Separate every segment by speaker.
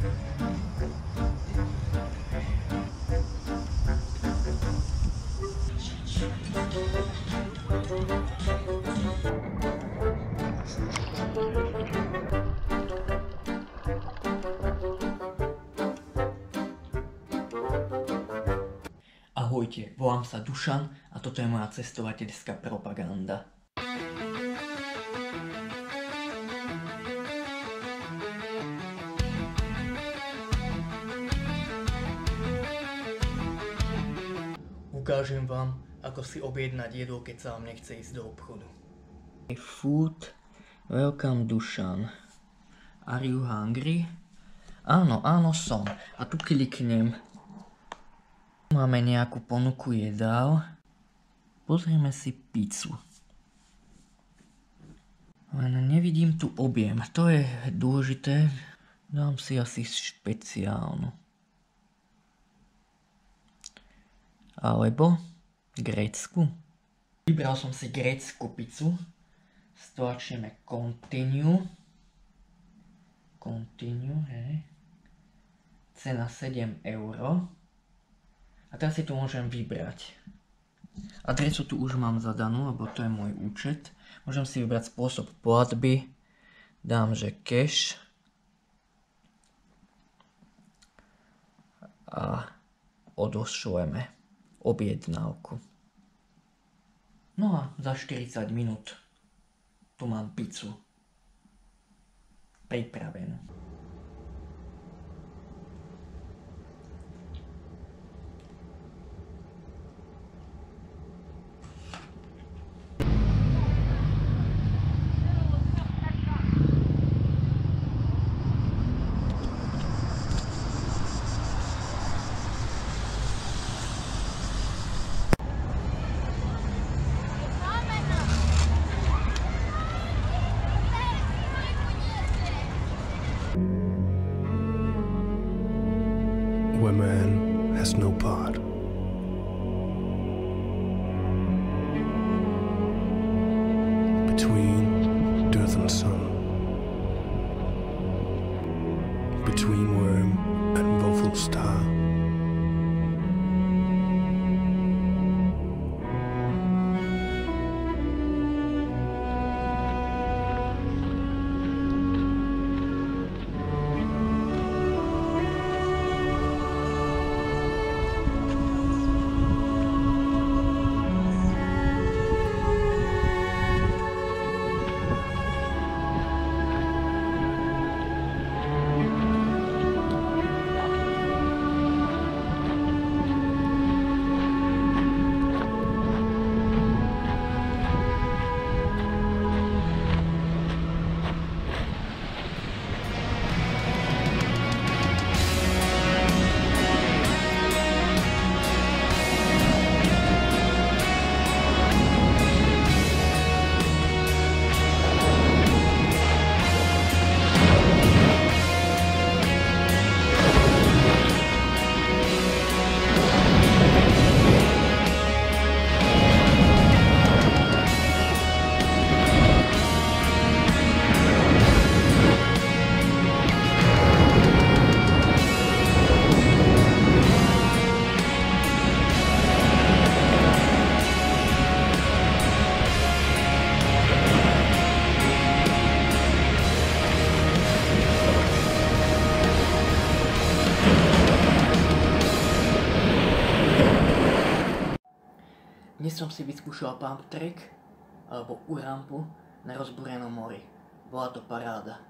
Speaker 1: Ahojte, volám sa Dušan a toto je moja cestovateľská propaganda. Ukážem vám, ako si objednať jedlo, keď sa vám nechce ísť do obchodu. Food, welcome Dušan. Are you hungry? Áno, som. A tu kliknem. Máme nejakú ponuku jedál. Pozrieme si pizzu. Len nevidím tu objem. To je dôležité. Dám si asi špeciálnu. Alebo grécku. Vybral som si grécku pizzu. Stlačíme continue. Continue, hej. Cena 7 €. A teraz si tu môžem vybrať. Adresu tu už mám zadanú, lebo to je môj účet. Môžem si vybrať spôsob platby. Dám, že cash. A odošleme objednávku. No a za 40 minút tu mám pizzu pripravenú.
Speaker 2: Where man has no part. Between death and sun. Between worm and woeful star.
Speaker 1: Dnes som si vyskúšal pump track, alebo urampu na rozbúrenom mori. Bola to paráda.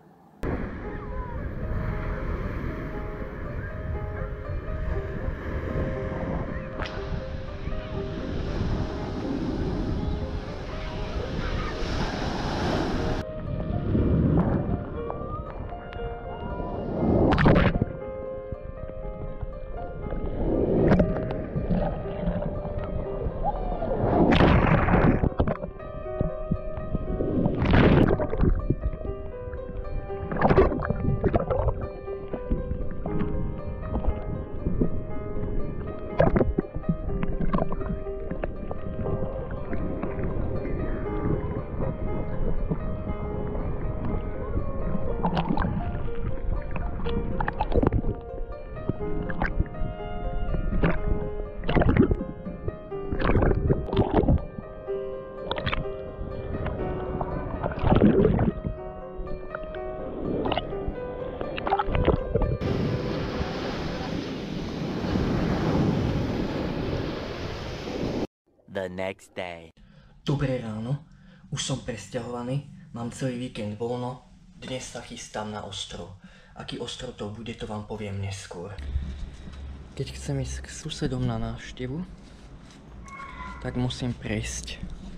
Speaker 3: the next day.
Speaker 1: Dobré ráno, už som presťahovaný, mám celý víkend voľno, dnes sa chystám na ostrov. Aký ostrov to bude, to vám poviem neskôr. Keď chcem ísť k susedom na návštevu, tak musím prejsť.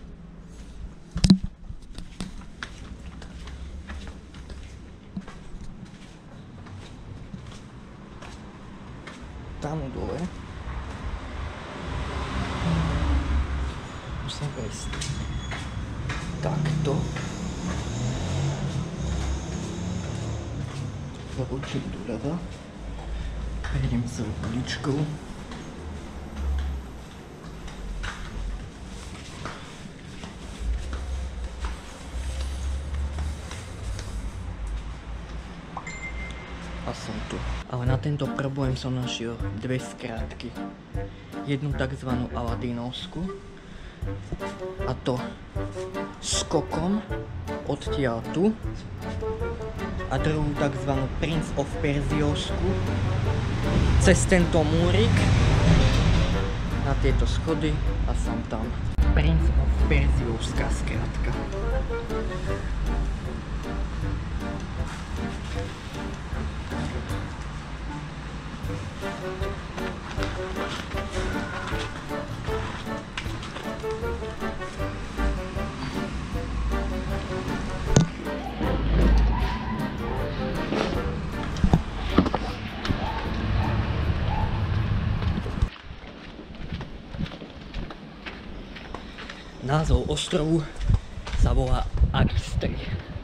Speaker 1: Tam dole. Musím prejsť takto. Zabočím doľava. Prejdem celou uličkou. A som tu. Ale na tento problém som našiel dve skrátky. Jednu takzvanú Aladínovskú, a to skokom odtiaľ tu, a druhú takzvanú Prince of Perziovskú cez tento múrik na tieto schody a som tam. Prince of Perziovská skrátka. Názov ostrovu sa volá Agistri.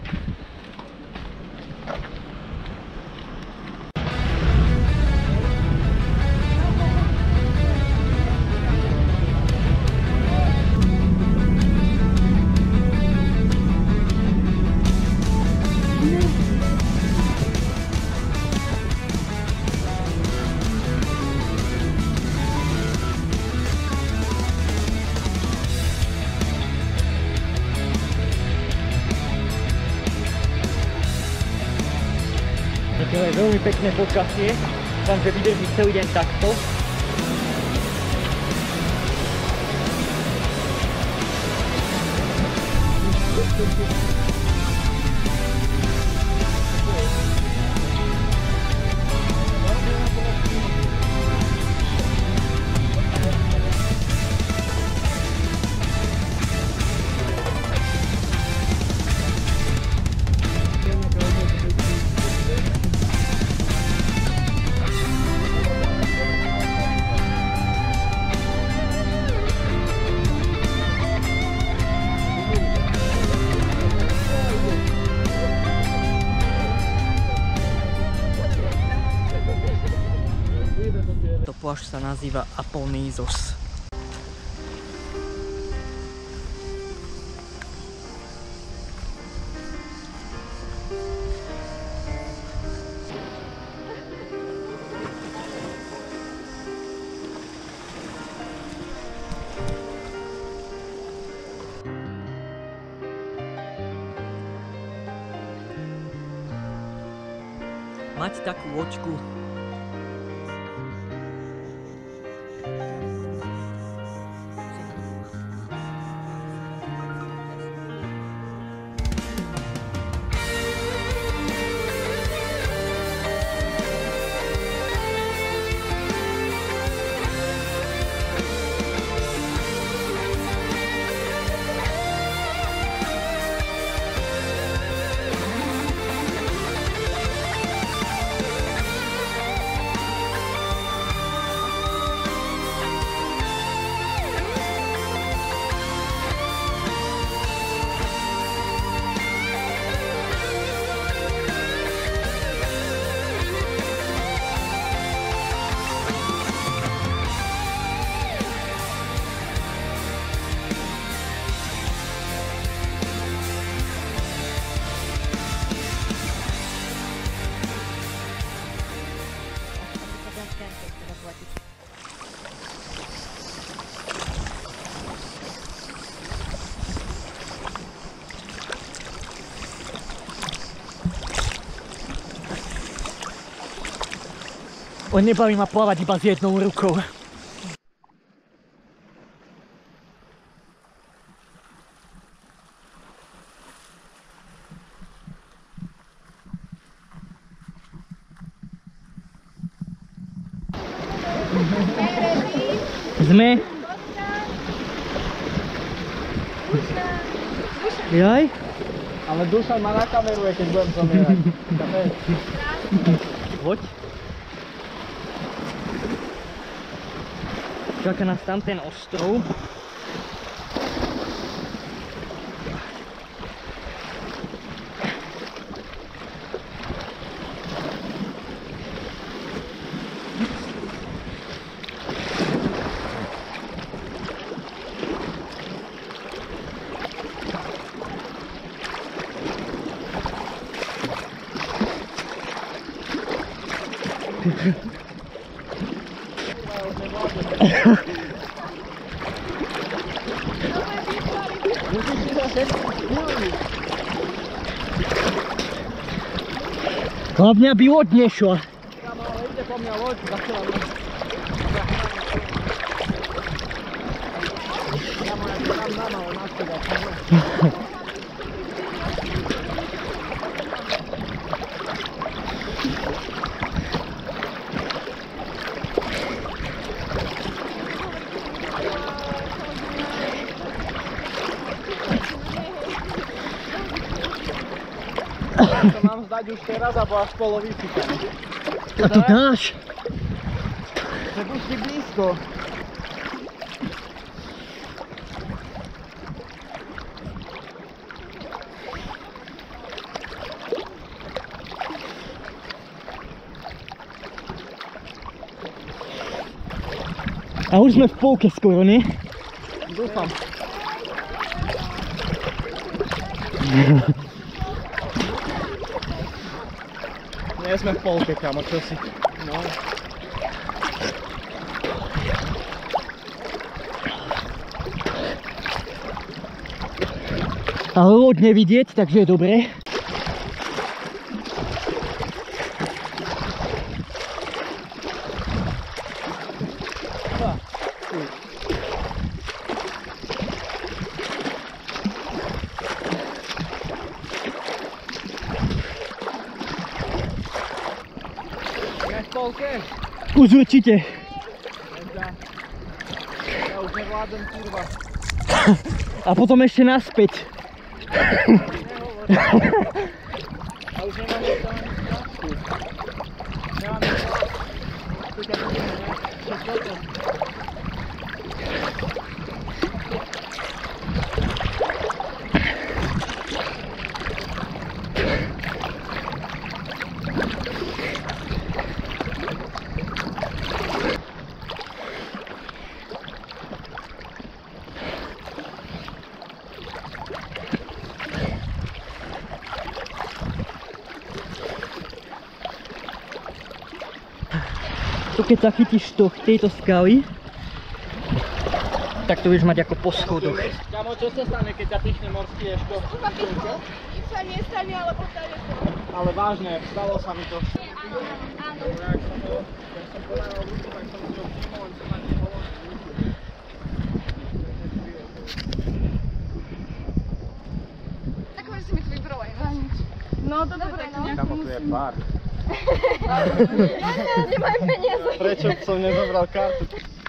Speaker 1: To je veľmi pekné počasie, dúfam, že vydrží celý deň takto. To plášť sa nazýva Aponizos. Mať takú loďku On nebaví ma plávať iba s jednou rukou. Sme. Jaj?
Speaker 3: Ale Dušan ma nakameruje, keď budem zomierať.
Speaker 1: Poď. Čaká nás tam ten ostrov. Hlavne aby loď nešla.
Speaker 3: Ide po mňa loď, začala mňa. Ja moja tam dám, ale naspäť. To mám zdať už teraz, alebo až polovici tam.
Speaker 1: A to dáš?
Speaker 3: Že buďte blízko.
Speaker 1: A už sme v polke skoro, nie?
Speaker 3: Dúfam. Nie sme v polke, kamo, čo si? No.
Speaker 1: Ale loď nevidieť, takže je dobré. Už určite.
Speaker 3: Ja už nevládem, kurva.
Speaker 1: A potom ešte naspäť.
Speaker 3: A už nemám ešte ani krásku. Nemám ešte krásku, keď budeme, ne? Čo toto?
Speaker 1: Keď sa chytíš tejto skaly, tak to budeš mať ako po schodoch.
Speaker 3: Kamo, čo sa stane, keď ťa pichne morský ješko?
Speaker 4: Nič sa nestane, ale potane to.
Speaker 3: Ale vážne, stalo sa mi to.
Speaker 4: Áno.
Speaker 3: Keď som podával ruku, tak som si ho všimol, len som na neho
Speaker 4: Tak môžeš si mi tu vybrať aj na nič. No to dobre, no.
Speaker 3: Kamo, tu je pár.
Speaker 4: Nemaj peniaze.
Speaker 3: Prečo som nezobral kartu?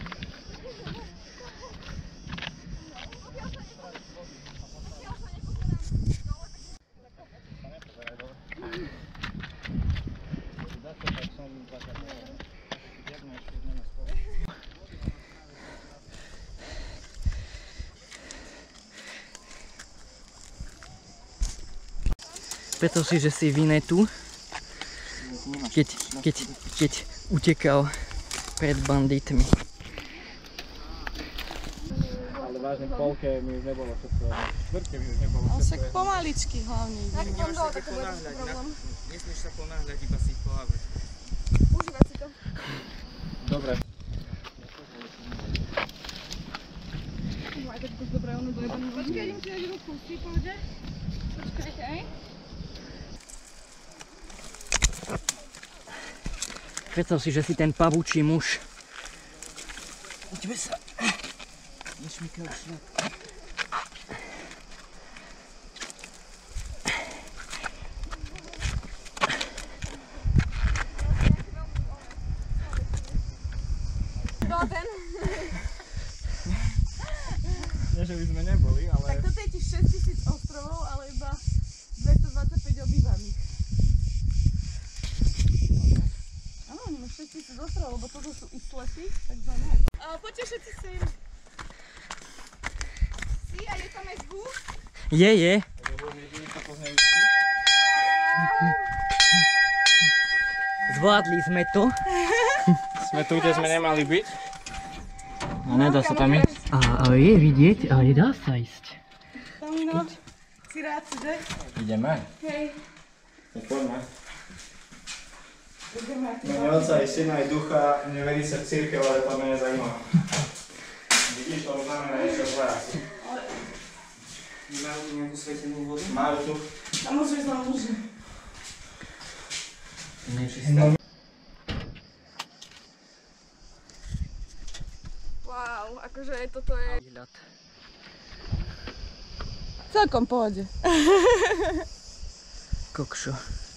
Speaker 1: Predstav si, že si Vinetu, keď utekal pred banditmi.
Speaker 3: Ale vážne v polke mi už nebolo všetko. Štvrtke mi už nebolo všetko.
Speaker 5: Však pomaličky hlavne ideme.
Speaker 4: Nemáš sa tak ponáhľať,
Speaker 6: nesmieš sa ponáhľať, iba si plávať.
Speaker 4: Užívať si to.
Speaker 3: Dobre.
Speaker 4: Počkaj, idem si dať ruku, si povedať? Počkaj, hej?
Speaker 1: Predstav si, že si ten pavúčí muž. Poďme sa. Nešmykaj už šľap.
Speaker 5: Tatra, lebo toto sú ich lesy, takzvané. Poďte všetci sem. Si, a je tam aj zvuk?
Speaker 1: Je. Zvládli sme to.
Speaker 6: Sme tu, kde sme nemali byť. A nedá sa tam ísť.
Speaker 1: Ale je vidieť, ale dá sa ísť.
Speaker 5: Tomino, si rád, že?
Speaker 6: Ideme?
Speaker 5: Hej.
Speaker 6: Tak poďme.
Speaker 5: Ideme.
Speaker 6: Mene Otca i Syna i Ducha, neverí sa v cirkev, ale to mene zajíma. Vidíš, to znamená niečo zlé asi. Majú tu nejakú svetenú vodu? Majú tu.
Speaker 5: A môžeš za muže.
Speaker 6: Nečistá.
Speaker 5: Wow, akože toto je... Celkom pohode.
Speaker 1: Kokšo.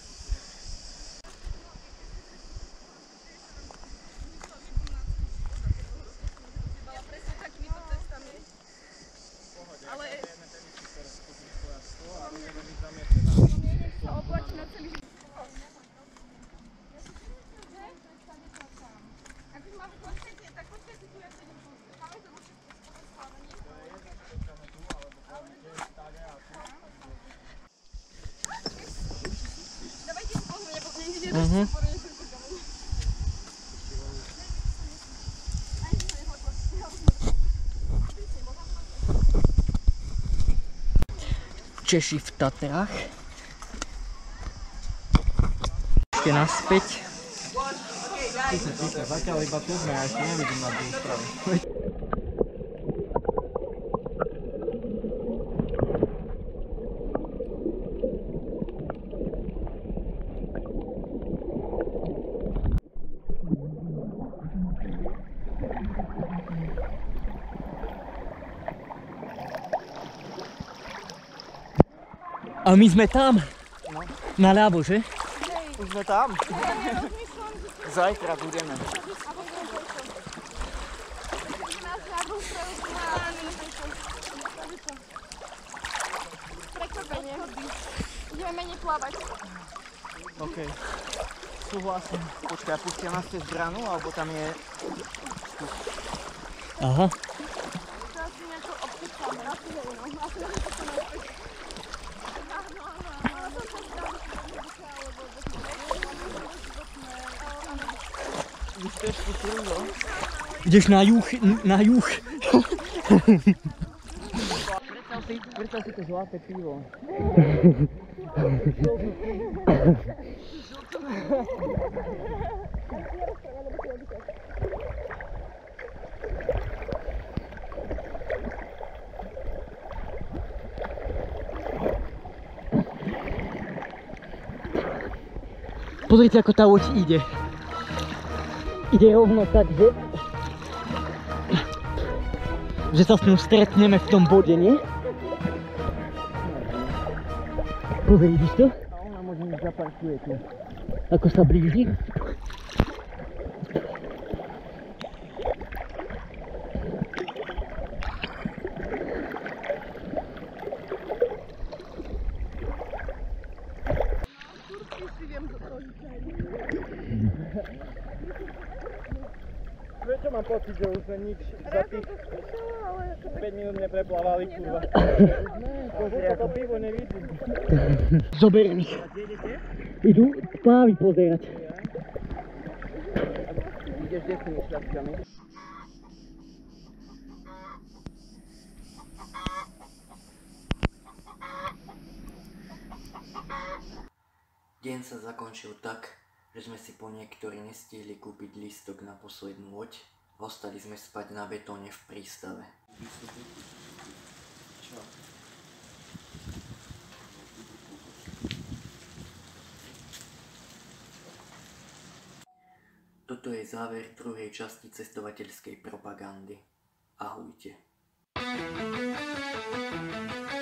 Speaker 1: Češi v Tatrách. Ešte naspäť.
Speaker 6: Zatiaľ iba tu sme, ja ešte nevidím na druhú stranu.
Speaker 1: A my sme tam. No. Naľavo, že?
Speaker 6: Už sme tam. Zajtra budeme.
Speaker 4: Prekvapenie. Ideme menej plávať.
Speaker 6: OK. Súhlasím. Počkaj, pustia nás cez bránu, alebo tam je...
Speaker 1: Aha.
Speaker 4: Teraz si nejako obcúčame. Asi neviem, no. Asi neviem, čo sa naspäť.
Speaker 6: Už težku trúdo.
Speaker 1: Ideš na juh, na juh.
Speaker 6: Predstav si to zlaté pivo.
Speaker 1: Pozrite, ako tá loď ide. Ide rovno tak, že sa s ňou stretneme v tom bode, nie? Pozri, vidíš to?
Speaker 6: A ona možno mi zaparkuje tu.
Speaker 1: Ako sa blíži.
Speaker 6: Prečo mám pocit, že už sme nič za tých 5 minút nepreplávali, kurva. Pozri, ako pivo nevidím.
Speaker 1: Zoberiem ich. Idú pávy pozerať.
Speaker 6: Ideš kde s tými šľapkami?
Speaker 1: Deň sa zakončil tak, že sme si po niektorí nestihli kúpiť lístok na poslednú loď a ostali sme spať na betóne v prístave. Toto je záver druhej časti cestovateľskej propagandy. Ahojte.